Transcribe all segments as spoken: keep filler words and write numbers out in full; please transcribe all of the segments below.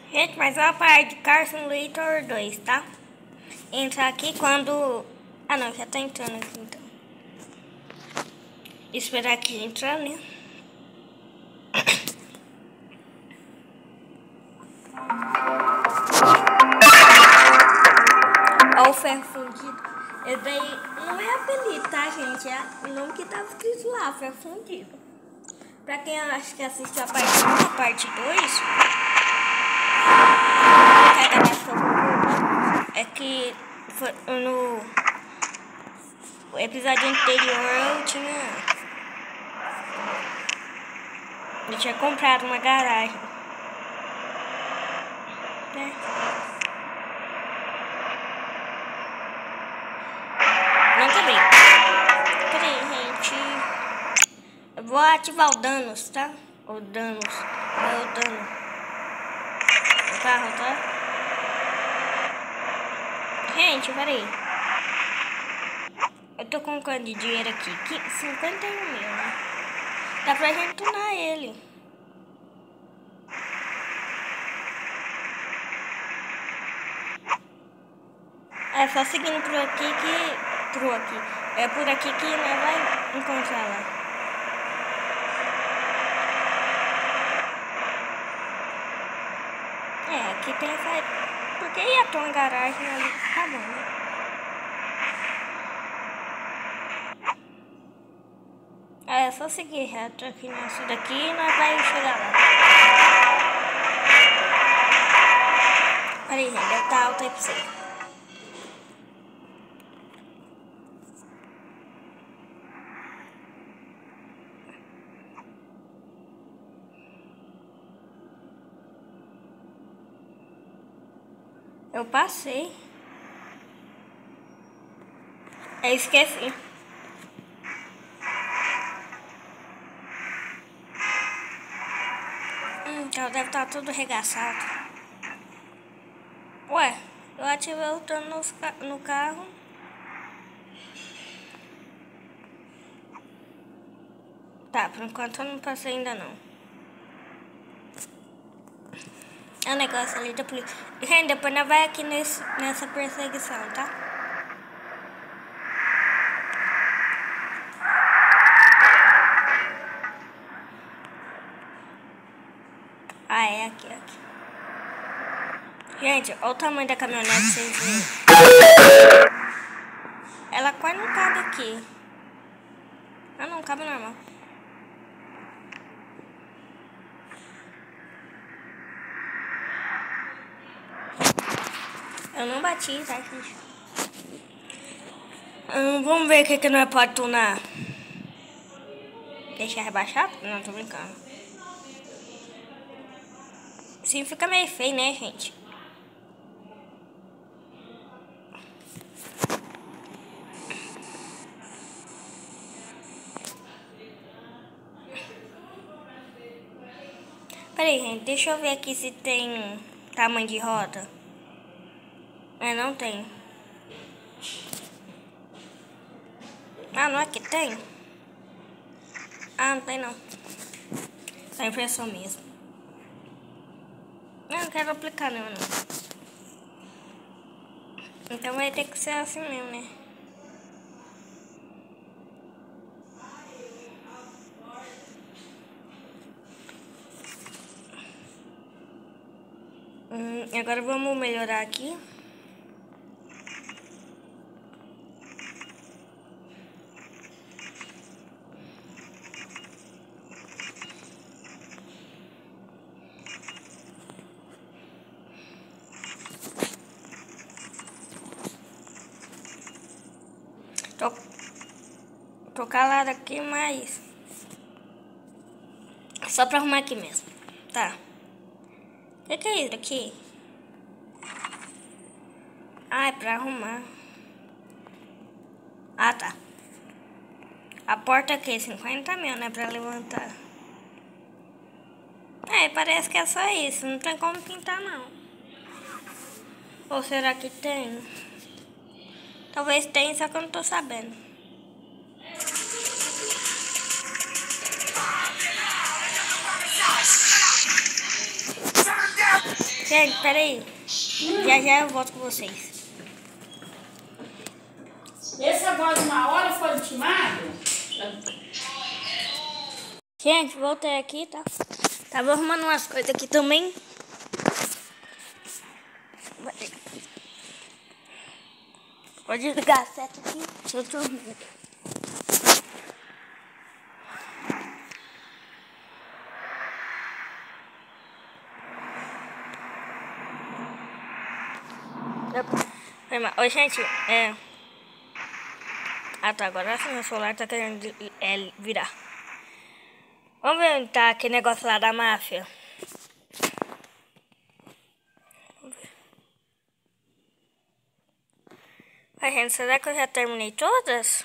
Gente, mas é uma parte de Car Simulator dois, tá? Entra aqui quando... Ah não, já tá entrando aqui então. Esperar aqui entrar, né? Ó o ferro fundido. Esse daí não é apelido, tá, gente? É o nome que tava escrito lá, ferro fundido. Pra quem acha que assistiu a parte um, a parte dois... É que foi no episódio anterior eu tinha eu tinha comprado uma garagem, né? Não, também. Peraí, gente. Eu vou ativar o danos, tá? O danos. É o dano. O carro, tá? Gente, peraí. Eu tô com quanto de dinheiro aqui? cinquenta e um mil, né? Dá pra gente tunar ele. É só seguindo por aqui que... Por aqui. É por aqui que nós vai encontrar lá. É, aqui tem essa... Porque ia ter uma garagem ali. Tá bom, né? É só seguir reto aqui nessa daqui e nós vai chegar lá. Peraí, gente, deve estar alto aí pra você. Eu passei. Eu esqueci. Hum, o carro deve estar tudo arregaçado. Ué, eu ativei o turno no carro. Tá, por enquanto eu não passei ainda não. É um negócio ali da polícia. Gente, depois nós vai aqui nesse, nessa perseguição, tá? Ah, é aqui, aqui. Gente, olha o tamanho da caminhonete, vocês verem. Ela quase não cabe aqui. Ah, não, cabe normal. Eu não bati, tá, gente? Hum, vamos ver o que, que nós podemos tunar. Deixa rebaixado? Não, tô brincando. Sim, fica meio feio, né, gente? Peraí, gente, deixa eu ver aqui se tem tamanho de roda. É, não tem. Ah, não é que tem? Ah, não tem não. É impressão mesmo. Eu não quero aplicar não, não. Então vai ter que ser assim mesmo, né? Hum, agora vamos melhorar aqui. Tô, tô calado aqui, mas... Só pra arrumar aqui mesmo. Tá. O que, que é isso aqui? Ah, é pra arrumar. Ah, tá. A porta aqui, cinquenta mil, né? Pra levantar. É, parece que é só isso. Não tem como pintar, não. Ou será que tem? Talvez tenha, só que eu não tô sabendo. Gente, peraí. Já já eu volto com vocês. Esse agora de uma hora foi ultimado? Gente, voltei aqui, tá? Tava arrumando umas coisas aqui também. Pode desligar a seta aqui. Deixa eu dormir. Oi, gente, é... Ah, tá, agora sim, meu celular tá querendo é, virar. Vamos ver onde tá aquele negócio lá da máfia. Ai, gente, será que eu já terminei todas?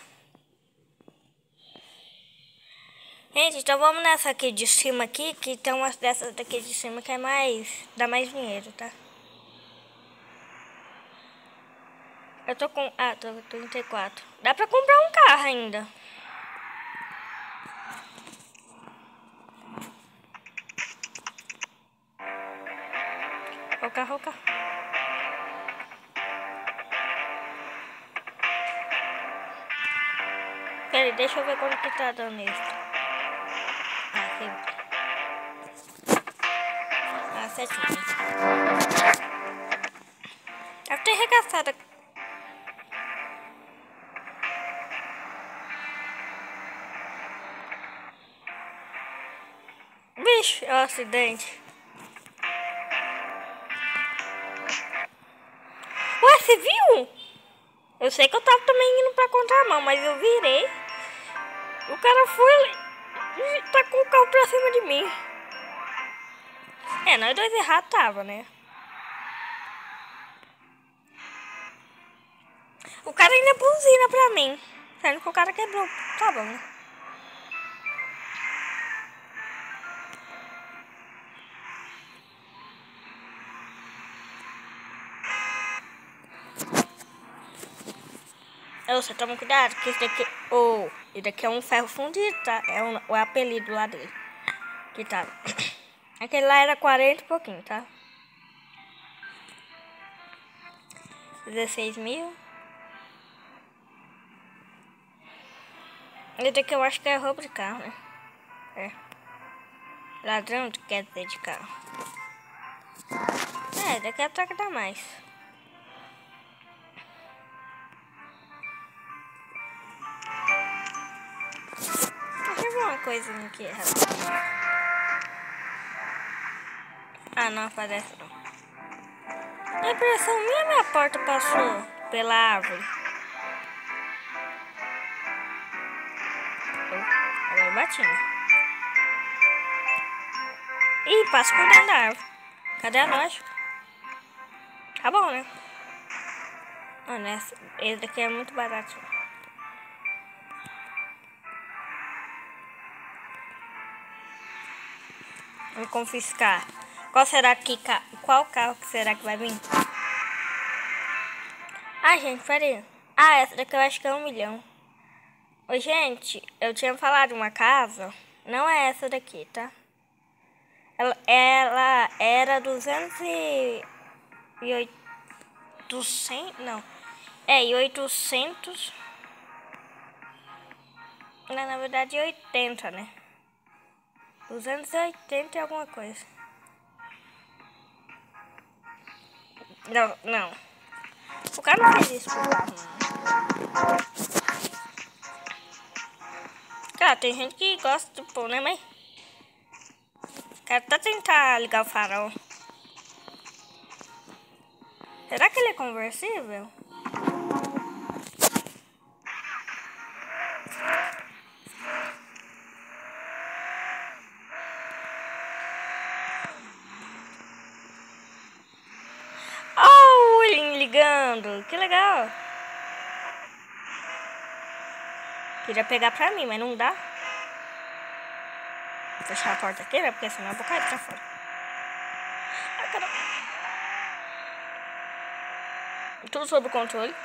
Gente, então vamos nessa aqui de cima aqui, que tem umas dessas daqui de cima que é mais... dá mais dinheiro, tá? Eu tô com... ah, tô com trinta e quatro. Dá pra comprar um carro ainda. O carro, o carro. Peraí, deixa eu ver quanto que tá dando isso. Ah, aqui. Ah, certinho. Deve ter arregaçado. Bicho, é um acidente. Ué, você viu? Eu sei que eu tava também indo pra contramão, mas eu virei. O cara foi e tacou o carro pra cima de mim. É, nós dois errados tava, né? O cara ainda buzina pra mim. Sendo que o cara quebrou. Tá bom, né? Ô, você toma cuidado, que esse daqui... Oh, esse daqui é um ferro fundido, tá? É um, o apelido lá dele. Que tá... Aquele lá era quarenta e pouquinho, tá? dezesseis mil. Esse daqui eu acho que é roubo de carro, né? É. Ladrão quer dizer de carro. É, daqui a pouco dá mais. Deixa eu ver uma coisinha aqui errada. Ah, não aparece não. A impressão minha, minha porta passou pela árvore. Oh, agora eu bati. Ih, passa por dentro da árvore. Cadê a lógica? Tá bom, né? Mano, essa, esse daqui é muito barato. Vamos confiscar. Qual será que... Qual carro que será que vai vir? Ah, gente, peraí. Ah, essa daqui eu acho que é um milhão. Ô, gente, eu tinha falado uma casa. Não é essa daqui, tá? Ela, ela era duzentos e oitocentos, não. É, e oitocentos. Não, na verdade, oitenta, né? duzentos e oitenta e alguma coisa. Não, não. O cara não fez isso pro carro, não. Cara, tem gente que gosta do pão, né, mãe? O cara tá tentando ligar o farol. Será que ele é conversível? Oh, ele ligando. Que legal. Queria pegar pra mim, mas não dá. Vou fechar a porta aqui, né? Porque senão eu vou cair pra fora. Ai, caramba. Tudo sob controle.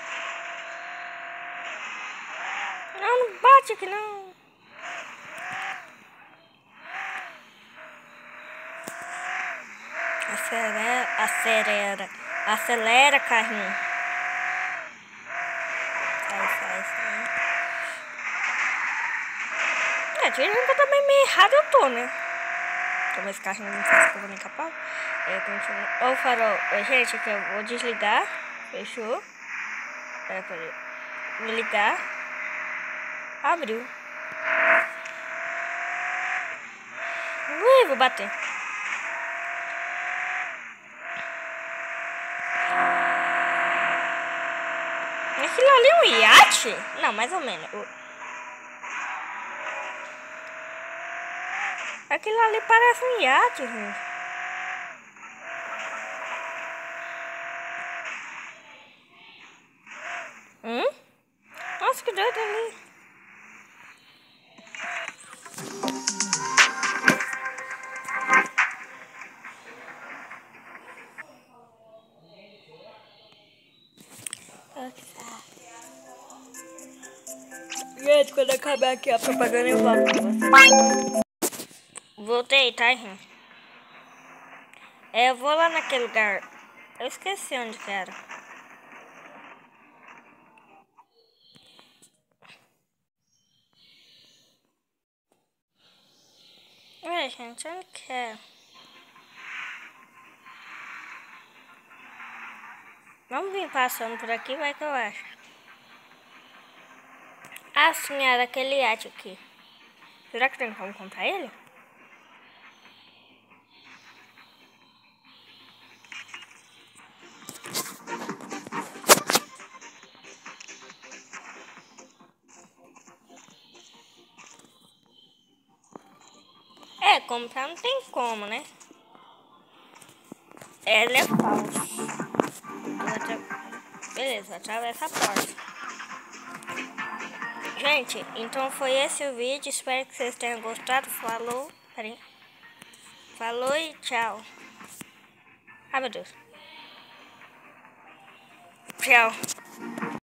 Não, não bate aqui não. Acelera, acelera, acelera, carrinho. Sai, sai, sai. É, tirando que eu também meio errado eu tô, né? Como esse carrinho não faz que eu vou me capar. Eu continuo. Ó o farol. Gente, aqui eu vou desligar. Fechou. Pera, pera. Vou ligar. Abriu. Ui, vou bater. Aquilo ali é um iate? Não, mais ou menos. Aquilo ali parece um iate, gente. Hum? Nossa, que doido ali. Gente, quando acabar aqui a propaganda eu volto com você. Voltei, tá, gente? É, eu vou lá naquele lugar. Eu esqueci onde que era. Ué, gente, onde que é? Vamos vir passando por aqui, vai que eu acho. Ah, sim, era aquele iate aqui. Será que tem como comprar ele? É, comprar não tem como, né? Ela é falsa. Beleza, atravessa a porta. Gente, então foi esse o vídeo. Espero que vocês tenham gostado. Falou. Peraí. Falou e tchau. Ai, meu Deus. Tchau.